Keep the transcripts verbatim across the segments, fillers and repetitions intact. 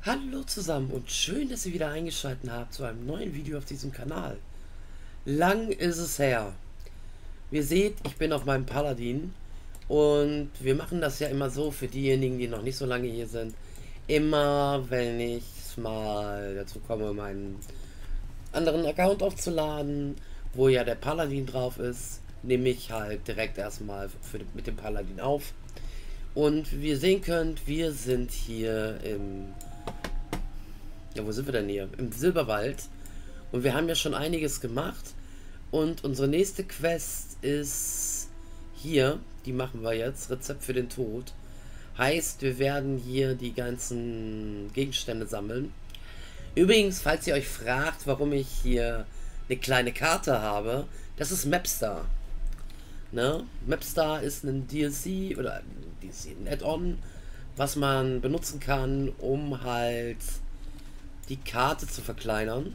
Hallo zusammen und schön, dass ihr wieder eingeschaltet habt zu einem neuen Video auf diesem Kanal. Lang ist es her. Wie ihr seht, ich bin auf meinem Paladin und wir machen das ja immer so für diejenigen, die noch nicht so lange hier sind. Immer, wenn ich mal dazu komme, meinen anderen Account aufzuladen, wo ja der Paladin drauf ist, nehme ich halt direkt erstmal für, mit dem Paladin auf. Und wie ihr sehen könnt, wir sind hier im... Ja, wo sind wir denn hier? Im Silberwald. Und wir haben ja schon einiges gemacht. Und unsere nächste Quest ist hier. Die machen wir jetzt. Rezept für den Tod. Heißt, wir werden hier die ganzen Gegenstände sammeln. Übrigens, falls ihr euch fragt, warum ich hier eine kleine Karte habe, das ist Mapstar. Ne? Mapstar ist ein D L C oder ein D L C, ein Add-on, was man benutzen kann, um halt die Karte zu verkleinern.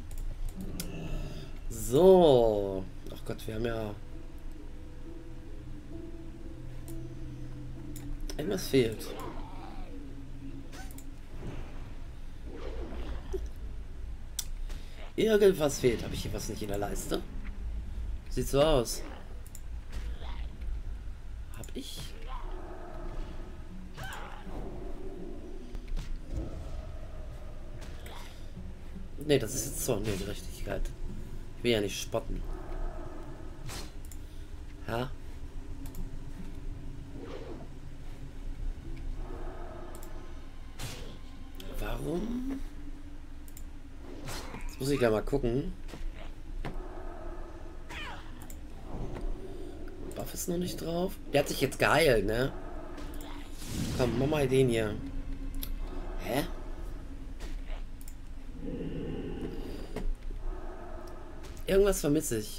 So. Ach Gott, wir haben ja... Irgendwas fehlt. Irgendwas fehlt. Habe ich hier was nicht in der Leiste? Sieht so aus. Hab ich? Ne, das ist jetzt so eine Gerechtigkeit. Ich will ja nicht spotten. Ja. Warum? Jetzt muss ich gleich mal gucken. Buff ist noch nicht drauf. Der hat sich jetzt geheilt, ne? Komm, mach mal den hier. Hä? Irgendwas vermisse ich.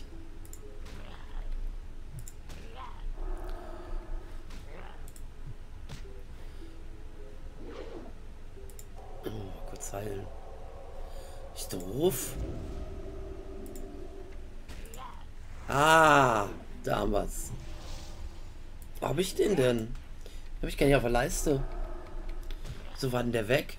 Oh, kurz heilen. Ich doof. Ah, da haben wir's. Wo hab ich den denn? Hab ich gar nicht auf der Leiste. So war denn der weg?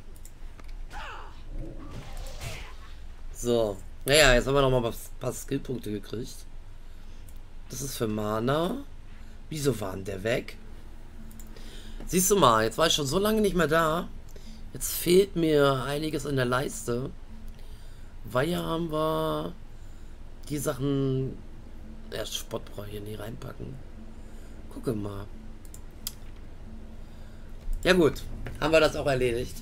So. Naja, jetzt haben wir noch mal ein paar Skillpunkte gekriegt. Das ist für Mana. Wieso war denn der weg? Siehst du mal, jetzt war ich schon so lange nicht mehr da. Jetzt fehlt mir einiges in der Leiste. Weil ja haben wir die Sachen... Erst Spott brauche ich hier nie reinpacken. Gucke mal. Ja gut, haben wir das auch erledigt.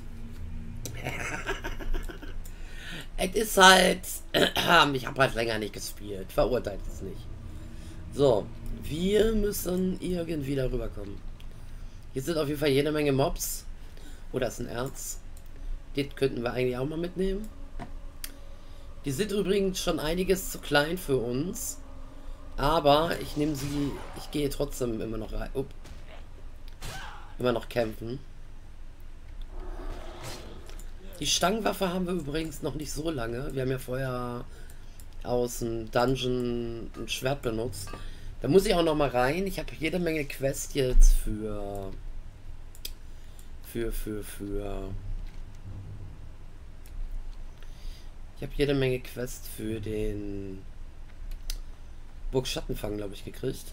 Es ist halt... ich habe halt länger nicht gespielt. Verurteilt es nicht. So. Wir müssen irgendwie darüber kommen. Hier sind auf jeden Fall jede Menge Mobs. Oh, da ist ein Erz. Den könnten wir eigentlich auch mal mitnehmen. Die sind übrigens schon einiges zu klein für uns. Aber ich nehme sie... Ich gehe trotzdem immer noch rein. Upp. Immer noch kämpfen. Die Stangenwaffe haben wir übrigens noch nicht so lange. Wir haben ja vorher aus dem Dungeon ein Schwert benutzt. Da muss ich auch noch mal rein. Ich habe jede Menge Quests jetzt für... Für, für, für... Ich habe jede Menge Quests für den... Burg Schattenfang, glaube ich, gekriegt.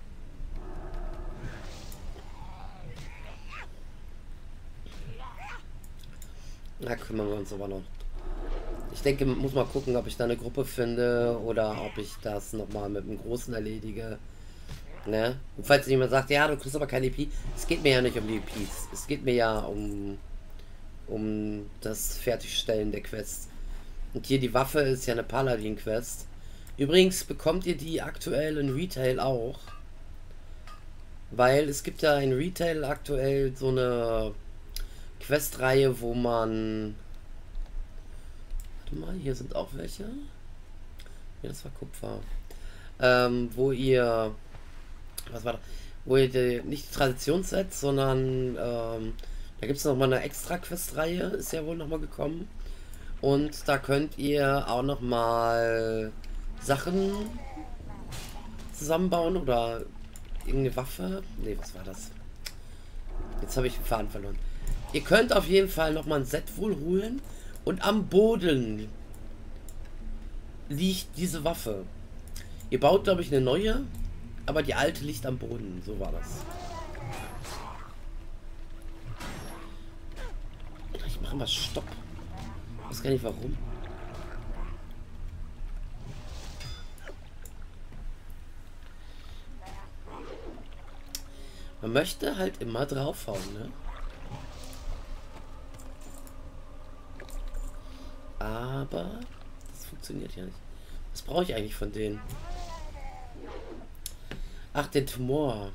Na, kümmern wir uns aber noch. Ich denke, muss mal gucken, ob ich da eine Gruppe finde oder ob ich das nochmal mit dem Großen erledige. Ne? Und falls jemand sagt, ja, du kriegst aber keine E P, es geht mir ja nicht um die E Ps. Es geht mir ja um, um das Fertigstellen der Quests. Und hier die Waffe ist ja eine Paladin-Quest. Übrigens bekommt ihr die aktuell in Retail auch. Weil es gibt ja in Retail aktuell so eine Questreihe, wo man... Warte mal, hier sind auch welche. Ja, das war Kupfer. Ähm, wo ihr... Was war das? Wo ihr die, nicht die Traditionsset, sondern ähm, da gibt es nochmal eine extra Questreihe, ist ja wohl nochmal gekommen. Und da könnt ihr auch nochmal Sachen zusammenbauen oder irgendeine Waffe. Ne, was war das? Jetzt habe ich den Faden verloren. Ihr könnt auf jeden Fall nochmal ein Set wohl holen. Und am Boden liegt diese Waffe. Ihr baut, glaube ich, eine neue. Aber die alte liegt am Boden. So war das. Ich mache mal Stopp. Ich weiß gar nicht warum. Man möchte halt immer draufhauen, ne? Aber das funktioniert ja nicht. Was brauche ich eigentlich von denen? Ach, den Tumor.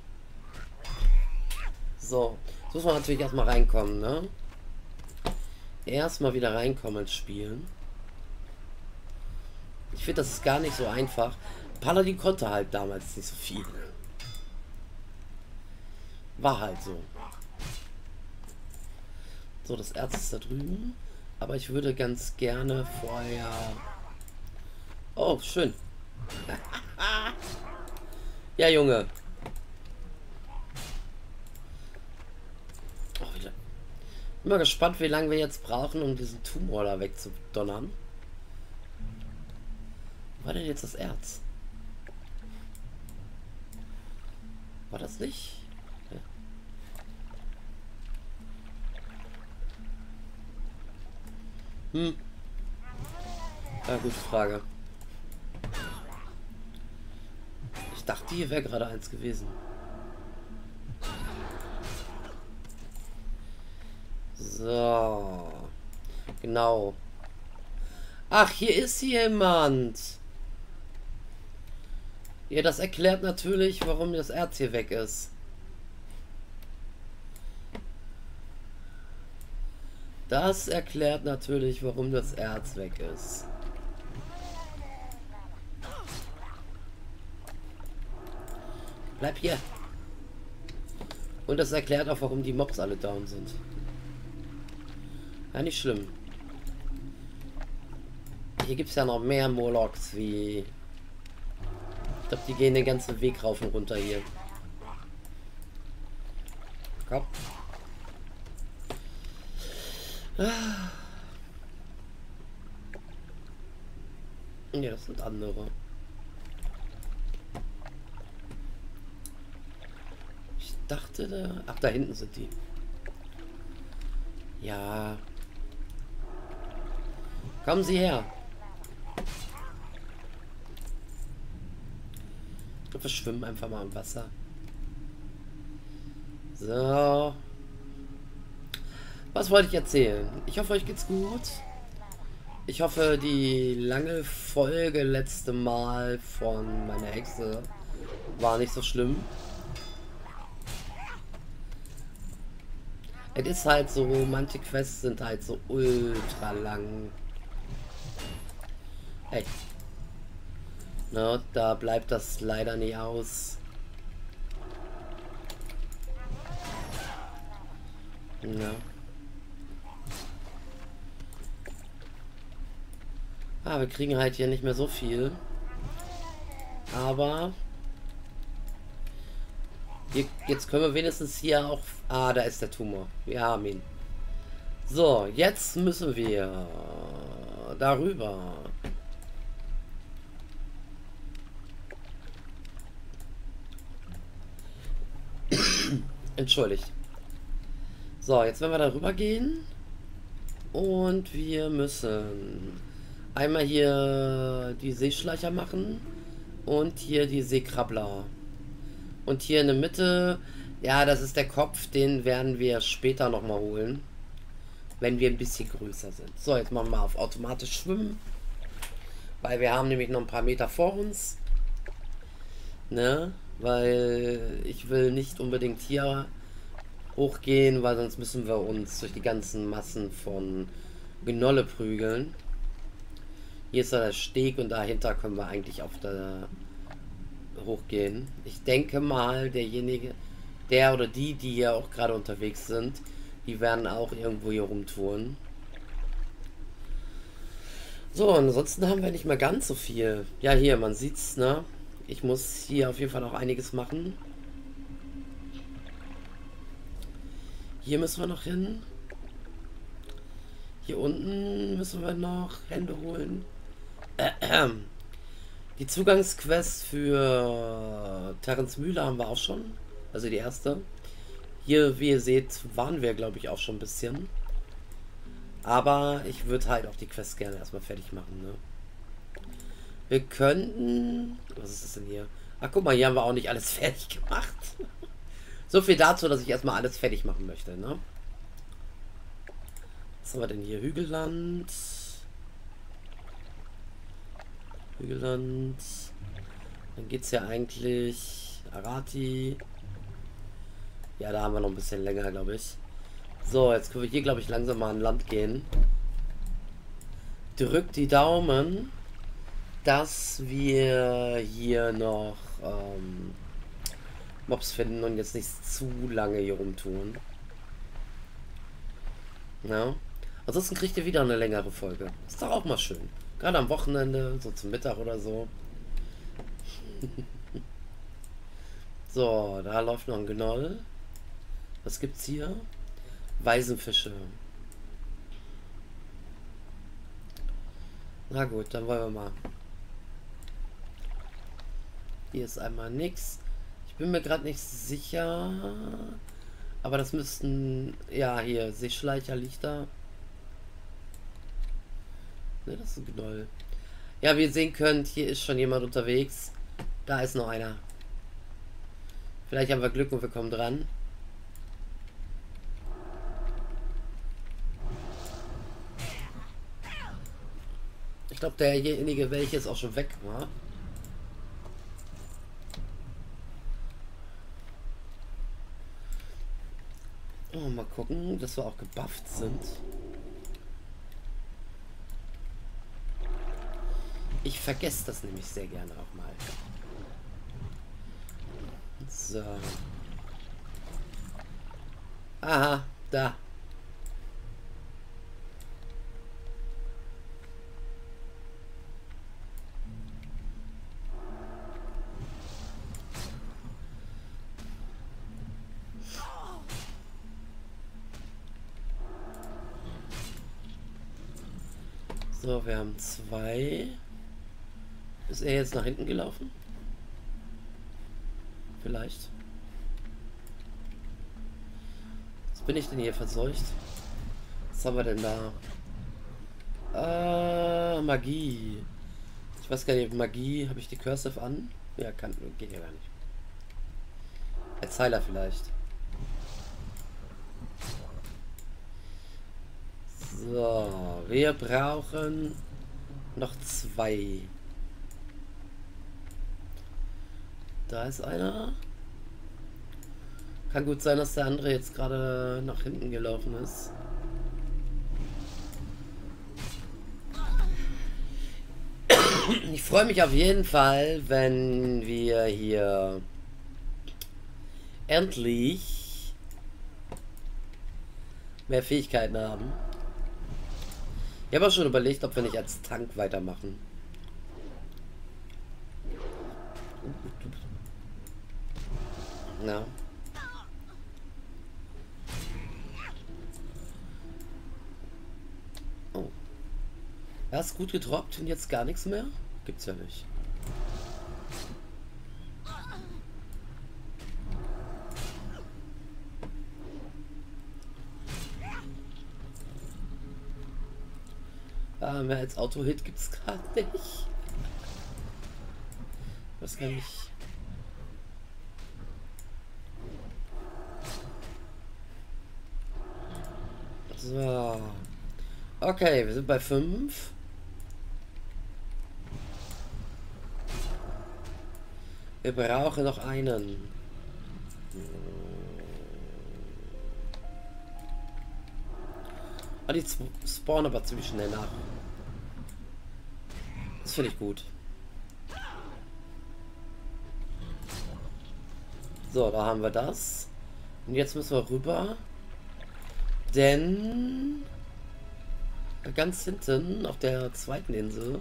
So. Jetzt muss man natürlich erstmal reinkommen, ne? Erstmal wieder reinkommen ins Spielen. Ich finde, das ist gar nicht so einfach. Paladin konnte halt damals nicht so viel. War halt so. So, das Erz ist da drüben. Aber ich würde ganz gerne vorher... Oh, schön. Ja, Junge. Oh, wieder. Bin mal gespannt, wie lange wir jetzt brauchen, um diesen Tumor da wegzudonnern. Wo war denn jetzt das Erz? War das nicht? Ja. Hm. Ja, gute Frage. Ich dachte, hier wäre gerade eins gewesen. So. Genau. Ach, hier ist jemand. Ja, das erklärt natürlich, warum das Erz hier weg ist. Das erklärt natürlich, warum das Erz weg ist. Bleib hier. Und das erklärt auch, warum die Mobs alle down sind. Ja, nicht schlimm. Hier gibt es ja noch mehr Molochs wie... Ich glaube, die gehen den ganzen Weg rauf und runter hier. Komm. Ja, das sind andere. Ich dachte da... Ach, da hinten sind die. Ja. Kommen Sie her. Wir schwimmen einfach mal im Wasser. So. Was wollte ich erzählen? Ich hoffe, euch geht's gut. Ich hoffe, die lange Folge letzte Mal von meiner Hexe war nicht so schlimm. Es ist halt so, manche Quests sind halt so ultra lang. Hey. Na, da bleibt das leider nie aus. Ja. Ah, wir kriegen halt hier nicht mehr so viel. Aber hier, jetzt können wir wenigstens hier auch... Ah, da ist der Tumor. Wir haben ihn. So, jetzt müssen wir darüber. Entschuldigt. So, jetzt werden wir darüber gehen. Und wir müssen einmal hier die Seeschleicher machen. Und hier die Seekrabbler. Und hier in der Mitte, ja, das ist der Kopf, den werden wir später nochmal holen. Wenn wir ein bisschen größer sind. So, jetzt machen wir mal auf automatisch schwimmen. Weil wir haben nämlich noch ein paar Meter vor uns. Ne? Weil ich will nicht unbedingt hier hochgehen, weil sonst müssen wir uns durch die ganzen Massen von Gnolle prügeln. Hier ist da der Steg und dahinter können wir eigentlich auf der hochgehen. Ich denke mal, derjenige, der oder die, die hier auch gerade unterwegs sind, die werden auch irgendwo hier rumtouren. So, ansonsten haben wir nicht mehr ganz so viel. Ja, hier, man sieht's, ne? Ich muss hier auf jeden Fall noch einiges machen. Hier müssen wir noch hin. Hier unten müssen wir noch Hände holen. Die Zugangsquest für Terrens Mühle haben wir auch schon. Also die erste. Hier, wie ihr seht, waren wir, glaube ich, auch schon ein bisschen. Aber ich würde halt auch die Quest gerne erstmal fertig machen, ne? Wir könnten... Was ist das denn hier? Ach, guck mal, hier haben wir auch nicht alles fertig gemacht. So viel dazu, dass ich erstmal alles fertig machen möchte, ne? Was haben wir denn hier? Hügelland. Hügelland. Dann geht es ja eigentlich... Arati. Ja, da haben wir noch ein bisschen länger, glaube ich. So, jetzt können wir hier, glaube ich, langsam mal an Land gehen. Drückt die Daumen, dass wir hier noch ähm, Mobs finden und jetzt nicht zu lange hier rumtun. Ja. Ansonsten kriegt ihr wieder eine längere Folge. Ist doch auch mal schön. Gerade am Wochenende, so zum Mittag oder so. So, da läuft noch ein Gnoll. Was gibt's hier? Waisenfische. Na gut, dann wollen wir mal. Hier ist einmal nichts. Ich bin mir gerade nicht sicher. Aber das müssten... Ja, hier, Seeschleicher liegt da. Ne, das ist ein Gnoll. Ja, wie ihr sehen könnt, hier ist schon jemand unterwegs. Da ist noch einer. Vielleicht haben wir Glück und wir kommen dran. Ich glaube, derjenige, welches auch schon weg war. Oh, mal gucken, dass wir auch gebufft sind. Ich vergesse das nämlich sehr gerne auch mal. So. Aha, da. So, wir haben zwei. Ist er jetzt nach hinten gelaufen? Vielleicht. Was bin ich denn hier verseucht? Was haben wir denn da? Ah, Magie. Ich weiß gar nicht, Magie. Habe ich die Cursive an? Ja, kann. Geht ja gar nicht. Als Heiler vielleicht. So, wir brauchen noch zwei. Da ist einer. Kann gut sein, dass der andere jetzt gerade nach hinten gelaufen ist. Ich freue mich auf jeden Fall, wenn wir hier endlich mehr Fähigkeiten haben. Ich habe auch schon überlegt, ob wir nicht als Tank weitermachen. Na. Oh. Erst gut gedroppt und jetzt gar nichts mehr? Gibt's ja nicht. Ah, mehr als Auto-Hit gibt's gerade nicht. Was kann ich... So. Okay, wir sind bei fünf. Wir brauchen noch einen. Ah, die spawnen aber ziemlich schnell nach. Das finde ich gut. So, da haben wir das. Und jetzt müssen wir rüber. Denn ganz hinten auf der zweiten Insel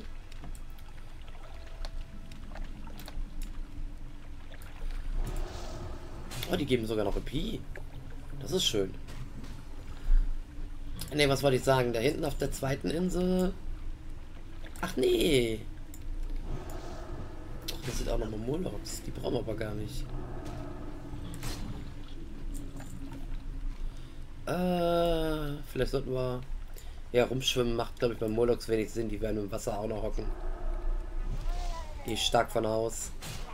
oh, die geben sogar noch E P. Das ist schön. Ne, was wollte ich sagen? Da hinten auf der zweiten Insel. Ach nee. Ach, das sind auch nochmal Molochs. Die brauchen wir aber gar nicht. Äh, vielleicht sollten wir. Ja, rumschwimmen macht, glaube ich, beim Molochs wenig Sinn. Die werden im Wasser auch noch hocken. Gehe ich stark von aus.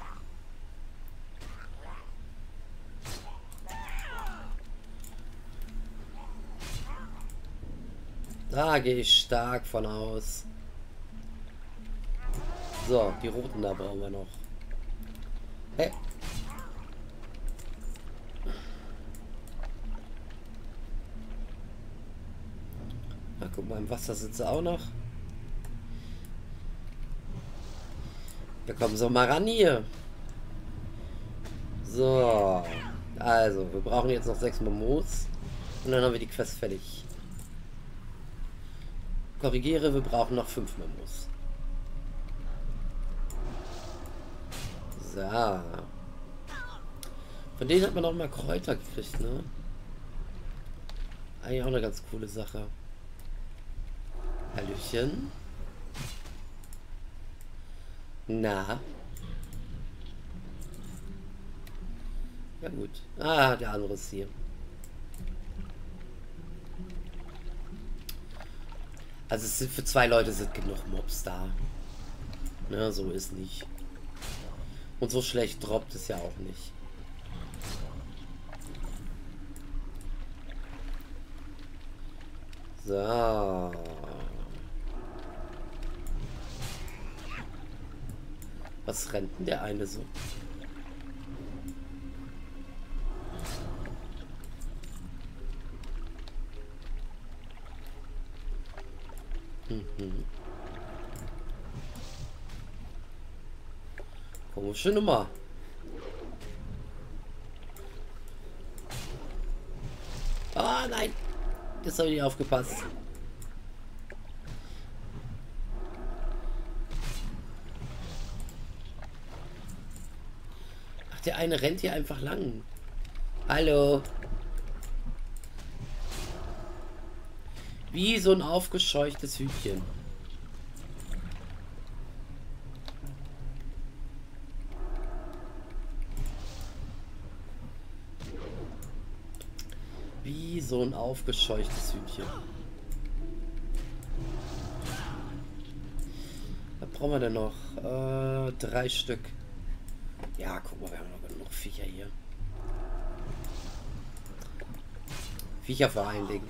Da gehe ich stark von aus. So, die roten da brauchen wir noch. Hey. Na, guck mal, im Wasser sind sie auch noch. Wir kommen so mal ran hier. So. Also, wir brauchen jetzt noch sechs Momos. Und dann haben wir die Quest fertig. Korrigiere, wir brauchen noch fünf Momos. So. Von denen hat man auch mal Kräuter gekriegt, ne? Eigentlich auch eine ganz coole Sache. Hallöchen. Na. Ja gut. Ah, der andere ist hier. Also es sind für zwei Leute sind genug Mobs da. Ne, so ist nicht. Und so schlecht droppt es ja auch nicht. So. Was rennt denn der eine so? Mhm. Komische Nummer. Ah, nein. Jetzt habe ich nicht aufgepasst. Ach, der eine rennt hier einfach lang. Hallo. Wie so ein aufgescheuchtes Hütchen. Wie so ein aufgescheuchtes Hütchen. Was brauchen wir denn noch? Äh, drei Stück. Ja, guck mal, wir haben noch genug Viecher hier. Viecher vor allen Dingen.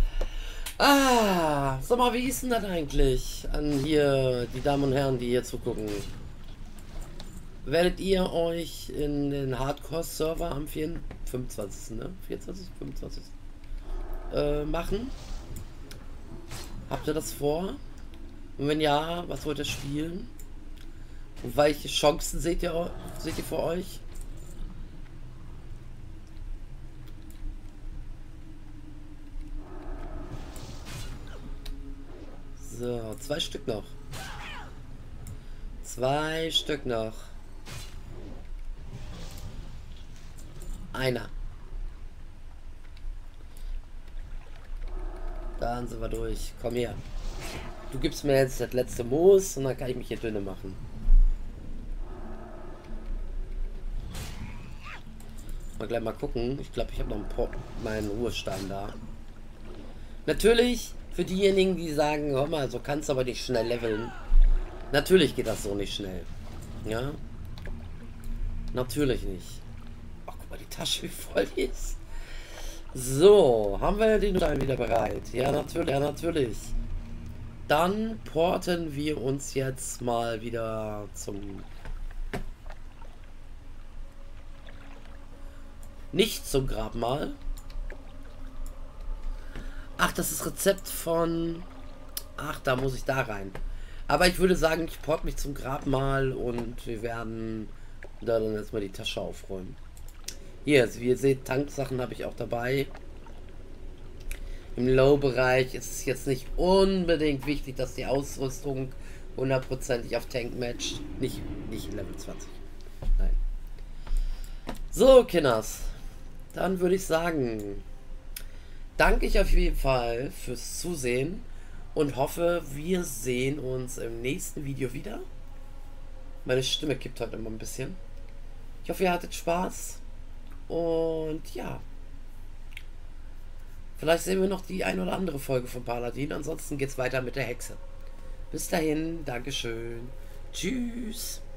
Ah, sag mal, wie ist denn das eigentlich an hier, die Damen und Herren, die hier zugucken? Werdet ihr euch in den Hardcore-Server am fünfundzwanzigsten Ne? vierundzwanzigsten fünfundzwanzigsten Äh, machen? Habt ihr das vor? Und wenn ja, was wollt ihr spielen? Und welche Chancen seht ihr, seht ihr vor euch? So, zwei Stück noch. Zwei Stück noch. Einer. Dann sind wir durch. Komm her. Du gibst mir jetzt das letzte Moos und dann kann ich mich hier dünne machen. Mal gleich mal gucken. Ich glaube, ich habe noch einen Pop, meinen Ruhestein da. Natürlich, für diejenigen, die sagen, hör mal, so kannst du aber nicht schnell leveln. Natürlich geht das so nicht schnell. Ja? Natürlich nicht. Ach, guck mal, die Tasche, wie voll die ist. So, haben wir den Stein wieder bereit? Ja, natürlich, ja, natürlich. Dann porten wir uns jetzt mal wieder zum... Nicht zum Grabmal. Ach, das ist Rezept von... Ach, da muss ich da rein. Aber ich würde sagen, ich port mich zum Grabmal und wir werden da dann erstmal die Tasche aufräumen. Hier, also wie ihr seht, Tanksachen habe ich auch dabei. Im Low-Bereich ist es jetzt nicht unbedingt wichtig, dass die Ausrüstung hundertprozentig auf Tank matcht. Nicht, nicht Level zwanzig. Nein. So, Kinders. Dann würde ich sagen, danke ich auf jeden Fall fürs Zusehen und hoffe, wir sehen uns im nächsten Video wieder. Meine Stimme kippt heute immer ein bisschen. Ich hoffe, ihr hattet Spaß. Und ja. Vielleicht sehen wir noch die ein oder andere Folge von Paladin. Ansonsten geht's weiter mit der Hexe. Bis dahin, Dankeschön. Tschüss.